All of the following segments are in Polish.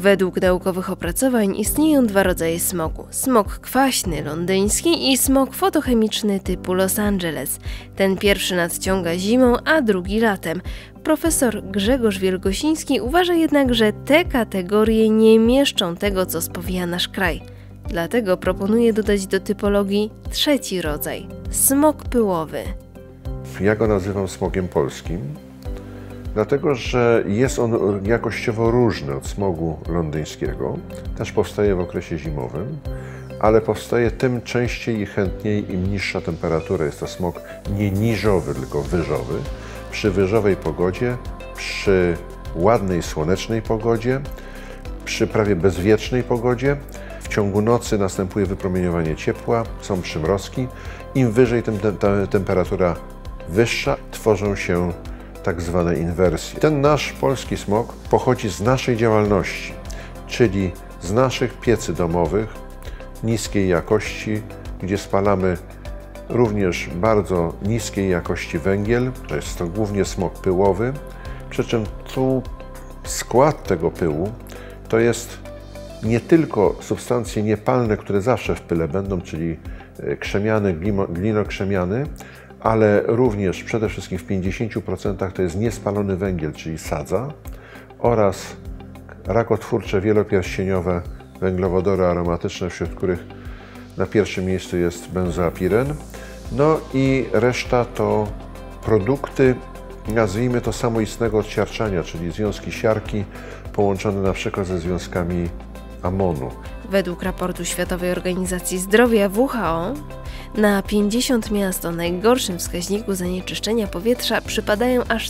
Według naukowych opracowań istnieją dwa rodzaje smogu. Smog kwaśny londyński i smog fotochemiczny typu Los Angeles. Ten pierwszy nadciąga zimą, a drugi latem. Profesor Grzegorz Wielgosiński uważa jednak, że te kategorie nie mieszczą tego, co spowija nasz kraj. Dlatego proponuje dodać do typologii trzeci rodzaj – smog pyłowy. Ja go nazywam smogiem polskim, dlatego że jest on jakościowo różny od smogu londyńskiego. Też powstaje w okresie zimowym, ale powstaje tym częściej i chętniej, im niższa temperatura. Jest to smog nie niżowy, tylko wyżowy. Przy wyżowej pogodzie, przy ładnej, słonecznej pogodzie, przy prawie bezwietrznej pogodzie. W ciągu nocy następuje wypromieniowanie ciepła, są przymrozki. Im wyżej, tym temperatura wyższa, tworzą się tak zwane inwersje. Ten nasz polski smog pochodzi z naszej działalności, czyli z naszych piecy domowych niskiej jakości, gdzie spalamy również bardzo niskiej jakości węgiel. To jest to głównie smog pyłowy, przy czym tu skład tego pyłu to jest nie tylko substancje niepalne, które zawsze w pyle będą, czyli krzemiany, glinokrzemiany, ale również przede wszystkim w 50% to jest niespalony węgiel, czyli sadza, oraz rakotwórcze wielopierścieniowe węglowodory aromatyczne, wśród których na pierwszym miejscu jest benzoapiren. No i reszta to produkty, nazwijmy to samoistnego odsiarczania, czyli związki siarki połączone na przykład ze związkami amonu. Według raportu Światowej Organizacji Zdrowia WHO na 50 miast o najgorszym wskaźniku zanieczyszczenia powietrza przypadają aż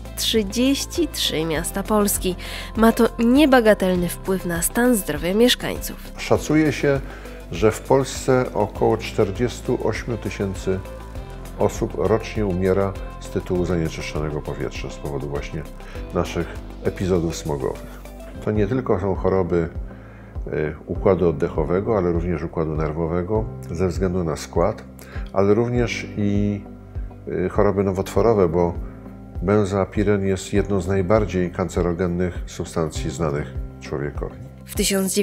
33 miasta Polski. Ma to niebagatelny wpływ na stan zdrowia mieszkańców. Szacuje się, że w Polsce około 48 000 osób rocznie umiera z tytułu zanieczyszczonego powietrza, z powodu właśnie naszych epizodów smogowych. To nie tylko są choroby układu oddechowego, ale również układu nerwowego ze względu na skład, ale również i choroby nowotworowe, bo benzoapiren jest jedną z najbardziej kancerogennych substancji znanych człowiekowi. W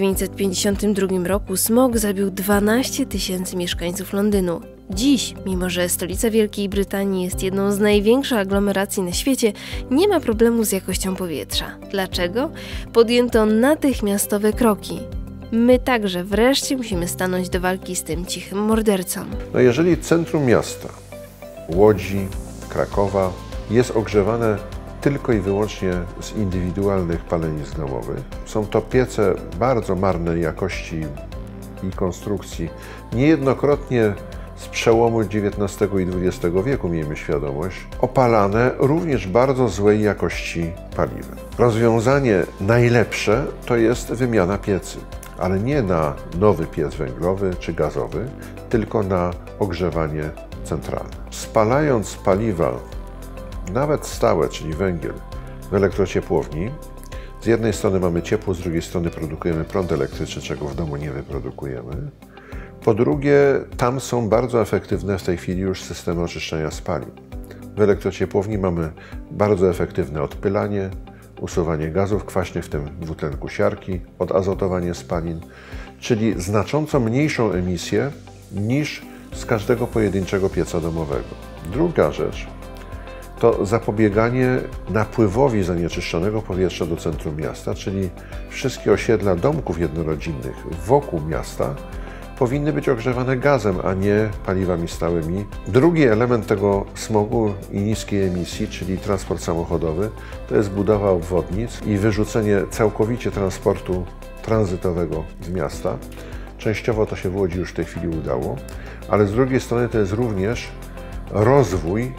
1952 roku smog zabił 12 000 mieszkańców Londynu. Dziś, mimo że stolica Wielkiej Brytanii jest jedną z największych aglomeracji na świecie, nie ma problemu z jakością powietrza. Dlaczego? Podjęto natychmiastowe kroki. My także wreszcie musimy stanąć do walki z tym cichym mordercą. No jeżeli centrum miasta, Łodzi, Krakowa jest ogrzewane tylko i wyłącznie z indywidualnych palenisk domowych, są to piece bardzo marnej jakości i konstrukcji, niejednokrotnie z przełomu XIX i XX wieku, miejmy świadomość, opalane również bardzo złej jakości paliwem. Rozwiązanie najlepsze to jest wymiana piecy, ale nie na nowy piec węglowy czy gazowy, tylko na ogrzewanie centralne. Spalając paliwa, nawet stałe, czyli węgiel, w elektrociepłowni, z jednej strony mamy ciepło, z drugiej strony produkujemy prąd elektryczny, czego w domu nie wyprodukujemy. Po drugie, tam są bardzo efektywne w tej chwili już systemy oczyszczania spalin. W elektrociepłowni mamy bardzo efektywne odpylanie, usuwanie gazów kwaśnych, w tym dwutlenku siarki, odazotowanie spalin, czyli znacząco mniejszą emisję niż z każdego pojedynczego pieca domowego. Druga rzecz to zapobieganie napływowi zanieczyszczonego powietrza do centrum miasta, czyli wszystkie osiedla domków jednorodzinnych wokół miasta powinny być ogrzewane gazem, a nie paliwami stałymi. Drugi element tego smogu i niskiej emisji, czyli transport samochodowy, to jest budowa obwodnic i wyrzucenie całkowicie transportu tranzytowego z miasta. Częściowo to się w Łodzi już w tej chwili udało, ale z drugiej strony to jest również rozwój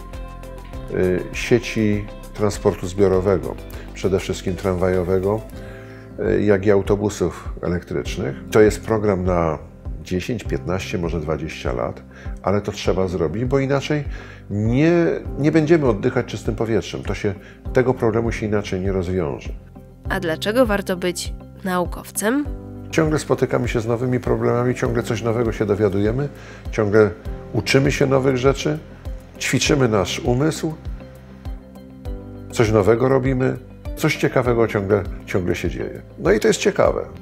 sieci transportu zbiorowego, przede wszystkim tramwajowego, jak i autobusów elektrycznych. To jest program na 10, 15, może 20 lat, ale to trzeba zrobić, bo inaczej nie będziemy oddychać czystym powietrzem. Tego problemu się inaczej nie rozwiąże. A dlaczego warto być naukowcem? Ciągle spotykamy się z nowymi problemami, ciągle coś nowego się dowiadujemy, ciągle uczymy się nowych rzeczy, ćwiczymy nasz umysł, coś nowego robimy, coś ciekawego ciągle się dzieje. No i to jest ciekawe.